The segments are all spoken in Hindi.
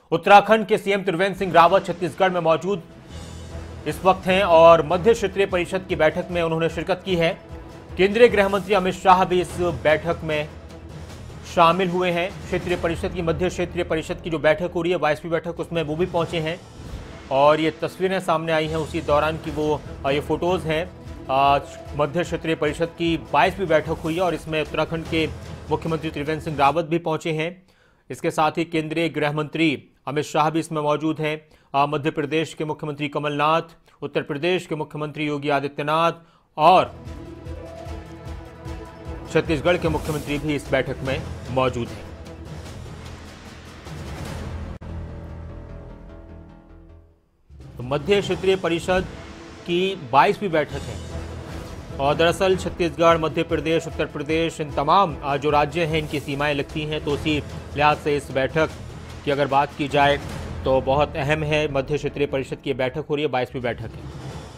उत्तराखंड के सीएम त्रिवेंद्र सिंह रावत छत्तीसगढ़ में मौजूद इस वक्त हैं और मध्य क्षेत्रीय परिषद की बैठक में उन्होंने शिरकत की है। केंद्रीय गृह मंत्री अमित शाह भी इस बैठक में शामिल हुए हैं। क्षेत्रीय परिषद की मध्य क्षेत्रीय परिषद की जो बैठक हो रही है 22वीं बैठक, उसमें वो भी पहुंचे हैं और ये तस्वीरें सामने आई हैं उसी दौरान की वो ये फोटोज हैं। मध्य क्षेत्रीय परिषद की 22वीं बैठक हुई है और इसमें उत्तराखंड के मुख्यमंत्री त्रिवेंद्र सिंह रावत भी पहुंचे हैं। इसके साथ ही केंद्रीय गृह मंत्री अमित शाह भी इसमें मौजूद हैं। मध्य प्रदेश के मुख्यमंत्री कमलनाथ, उत्तर प्रदेश के मुख्यमंत्री योगी आदित्यनाथ और छत्तीसगढ़ के मुख्यमंत्री भी इस बैठक में मौजूद हैं। तो मध्य क्षेत्रीय परिषद की 22वीं बैठक है और दरअसल छत्तीसगढ़, मध्य प्रदेश, उत्तर प्रदेश, इन तमाम जो राज्य हैं इनकी सीमाएं लगती हैं, तो उसी लिहाज से इस बैठक की अगर बात की जाए तो बहुत अहम है। मध्य क्षेत्रीय परिषद की बैठक हो रही है, 22वीं बैठक है।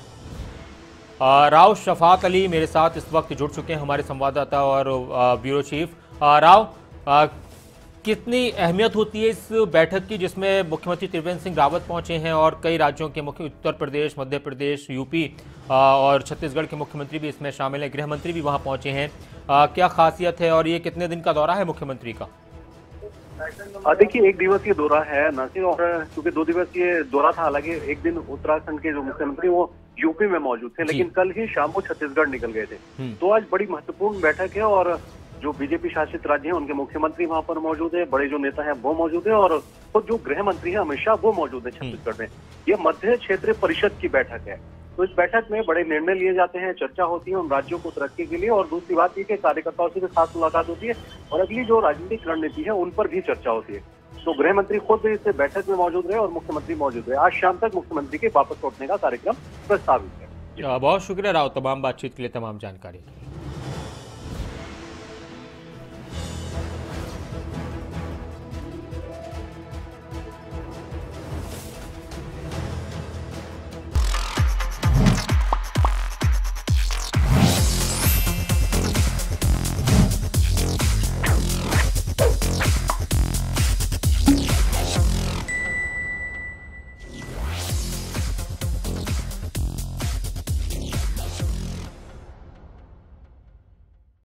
राव शफाक अली मेरे साथ इस वक्त जुड़ चुके हैं, हमारे संवाददाता और ब्यूरो चीफ। राव, कितनी अहमियत होती है इस बैठक की जिसमें मुख्यमंत्री त्रिवेंद्र सिंह रावत पहुंचे हैं और कई राज्यों के मुख्य, उत्तर प्रदेश, मध्य प्रदेश, यूपी और छत्तीसगढ़ के मुख्यमंत्री भी इसमें शामिल हैं, गृह मंत्री भी वहां पहुंचे हैं। क्या खासियत है और ये कितने दिन का दौरा है मुख्यमंत्री का? देखिए, एक दिवसीय दौरा है नासिर, और क्योंकि 2 दिवसीय दौरा था, हालांकि एक दिन उत्तराखंड के जो मुख्यमंत्री वो यूपी में मौजूद थे, लेकिन कल ही शाम को छत्तीसगढ़ निकल गए थे। तो आज बड़ी महत्वपूर्ण बैठक है और जो बीजेपी शासित राज्य हैं उनके मुख्यमंत्री वहां पर मौजूद है, बड़े जो नेता हैं वो मौजूद है और खुद जो गृह मंत्री है अमित शाह वो मौजूद है छत्तीसगढ़ में। ये मध्य क्षेत्रीय परिषद की बैठक है, तो इस बैठक में बड़े निर्णय लिए जाते हैं, चर्चा होती है उन राज्यों को तरक्की के लिए, और दूसरी बात ये कि कार्यकर्ताओं से भी खास मुलाकात होती है और अगली जो राजनीतिक रणनीति है उन पर भी चर्चा होती है। तो गृह मंत्री खुद इस बैठक में मौजूद रहे और मुख्यमंत्री मौजूद रहे। आज शाम तक मुख्यमंत्री के वापस लौटने का कार्यक्रम प्रस्तावित है। बहुत शुक्रिया राव, तमाम बातचीत के लिए, तमाम जानकारी।